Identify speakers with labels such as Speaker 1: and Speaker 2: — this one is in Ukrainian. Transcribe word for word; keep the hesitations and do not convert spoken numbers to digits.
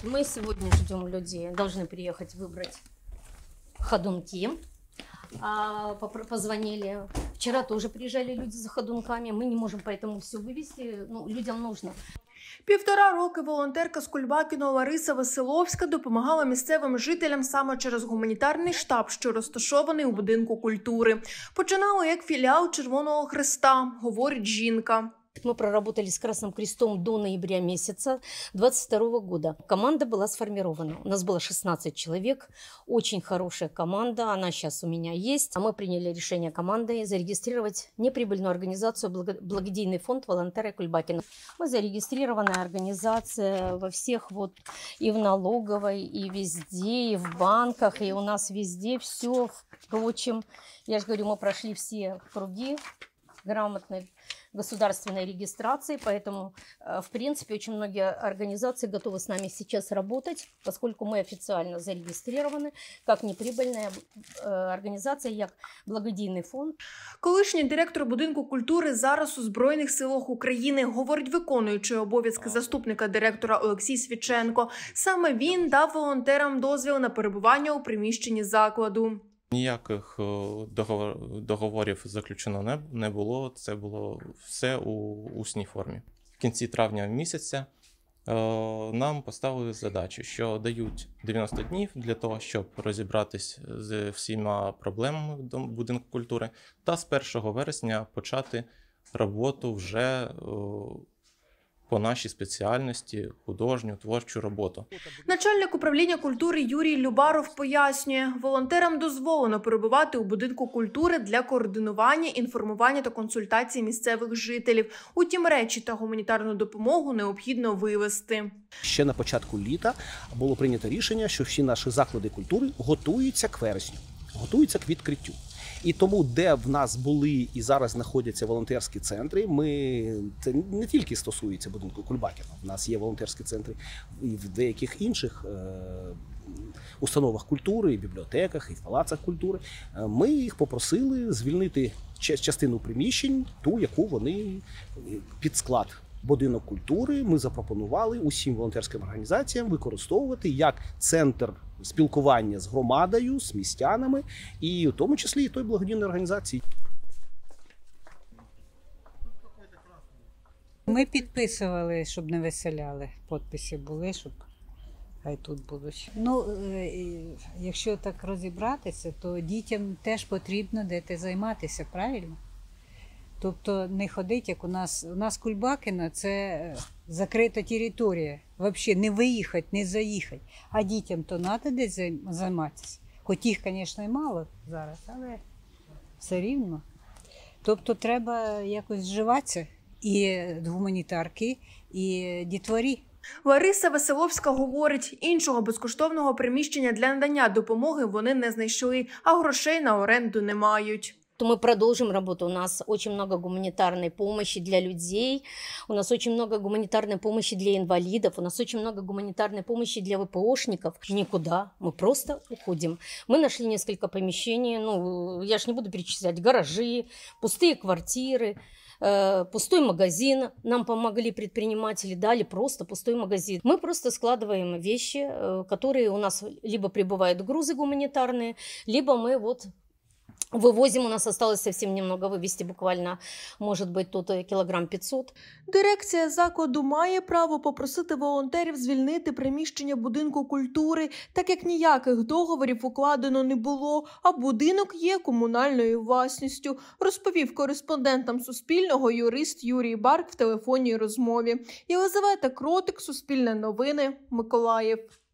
Speaker 1: Мы сегодня ждем людей, должны приехать выбрать ходунки. А, позвонили. Вчера тоже приезжали люди за ходунками. Мы не можем поэтому все вывести. Ну, людям нужно.
Speaker 2: Півтора роки волонтерка з Кульбакіного Лариса Веселовська допомагала місцевим жителям саме через гуманітарний штаб, що розташований у будинку культури. Починала як філіал Червоного Хреста, говорить жінка.
Speaker 1: Мы проработали с Красным Крестом до ноября месяца двадцать второго года. Команда была сформирована. У нас было шестнадцать человек. Очень хорошая команда. Она сейчас у меня есть. Мы приняли решение командой зарегистрировать неприбыльную организацию «Благодійный фонд волонтеры Кульбакина». Мы зарегистрированная организация во всех, вот и в налоговой, и везде, и в банках, и у нас везде все. Впрочем, я же говорю, мы прошли все круги грамотной государственной регистрации, поэтому, в принципе, очень многие организации готовы с нами сейчас работать, поскольку мы официально зарегистрированы как неприбыльная организація, як благодійний фонд.
Speaker 2: Колишній директор будинку культури зараз у Збройних силах України, говорить виконуючий обов'язки заступника директора Олексій Свіченко. Саме він дав волонтерам дозвіл на перебування у приміщенні закладу.
Speaker 3: Ніяких договорів заключено не було, це було все у усній формі. В кінці травня місяця нам поставили задачу, що дають дев'яносто днів для того, щоб розібратись з всіма проблемами будинку культури, та з першого вересня почати роботу вже по нашій спеціальності, художню, творчу роботу.
Speaker 2: Начальник управління культури Юрій Любаров пояснює, волонтерам дозволено перебувати у будинку культури для координування, інформування та консультацій місцевих жителів. Утім, речі та гуманітарну допомогу необхідно вивезти.
Speaker 4: Ще на початку літа було прийнято рішення, що всі наші заклади культури готуються к вересню, готуються к відкриттю. І тому, де в нас були і зараз знаходяться волонтерські центри, ми, це не тільки стосується будинку Кульбакіна, в нас є волонтерські центри і в деяких інших е, установах культури, і в бібліотеках, і в палацах культури. Ми їх попросили звільнити частину приміщень, ту, яку вони під склад будинок культури, ми запропонували усім волонтерським організаціям використовувати як центр спілкування з громадою, з містянами, і в тому числі і той благодійної організації.
Speaker 5: Ми підписували, щоб не виселяли. Підписи були, щоб хай тут будуть. Ну, якщо так розібратися, то дітям теж потрібно де займатися, правильно? Тобто не ходить, як у нас. У нас Кульбакіно – це закрита територія. Взагалі не виїхати, не заїхати. А дітям то треба десь займатися. Хоч їх, звісно, і мало зараз, але все рівно. Тобто треба якось вживатися і гуманітарки, і дітворі.
Speaker 2: Лариса Веселовська говорить, іншого безкоштовного приміщення для надання допомоги вони не знайшли, а грошей на оренду не мають.
Speaker 1: Мы продолжим работу. У нас очень много гуманитарной помощи для людей, у нас очень много гуманитарной помощи для инвалидов, у нас очень много гуманитарной помощи для ВПОшников. Никуда, мы просто уходим. Мы нашли несколько помещений, ну, я ж не буду перечислять, гаражи, пустые квартиры, э, пустой магазин. Нам помогли предприниматели, дали просто пустой магазин. Мы просто складываем вещи, э, которые у нас либо прибывают грузы гуманитарные, либо мы вот вывозим, у нас осталось совсем немного вывести, буквально, может быть, тут кілограм п'ятсот.
Speaker 2: Дирекція закладу має право попросити волонтерів звільнити приміщення будинку культури, так як ніяких договорів укладено не було, а будинок є комунальною власністю, розповів кореспондентам Суспільного юрист Юрій Барк в телефонній розмові. Єлизавета Кротик, Суспільне новини, Миколаїв.